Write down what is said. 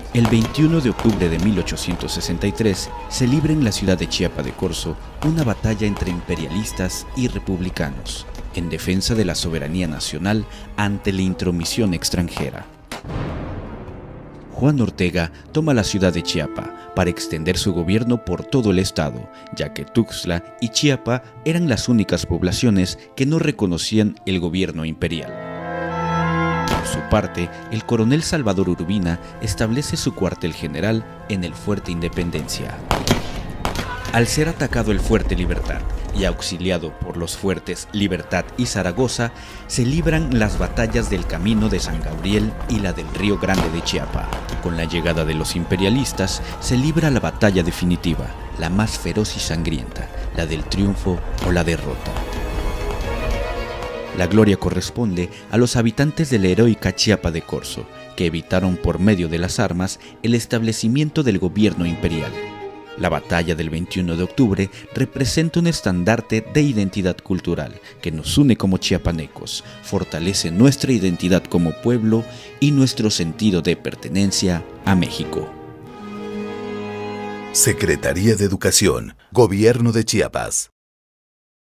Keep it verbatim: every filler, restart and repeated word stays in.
El veintiuno de octubre de mil ochocientos sesenta y tres se libra en la ciudad de Chiapa de Corzo una batalla entre imperialistas y republicanos, en defensa de la soberanía nacional ante la intromisión extranjera. Juan Ortega toma la ciudad de Chiapa para extender su gobierno por todo el estado, ya que Tuxtla y Chiapa eran las únicas poblaciones que no reconocían el gobierno imperial. Por su parte, el coronel Salvador Urbina establece su cuartel general en el Fuerte Independencia. Al ser atacado el Fuerte Libertad y auxiliado por los fuertes Libertad y Zaragoza, se libran las batallas del Camino de San Gabriel y la del Río Grande de Chiapa. Con la llegada de los imperialistas, se libra la batalla definitiva, la más feroz y sangrienta, la del triunfo o la derrota. La gloria corresponde a los habitantes de la heroica Chiapa de Corzo, que evitaron por medio de las armas el establecimiento del gobierno imperial. La batalla del veintiuno de octubre representa un estandarte de identidad cultural que nos une como chiapanecos, fortalece nuestra identidad como pueblo y nuestro sentido de pertenencia a México. Secretaría de Educación, Gobierno de Chiapas.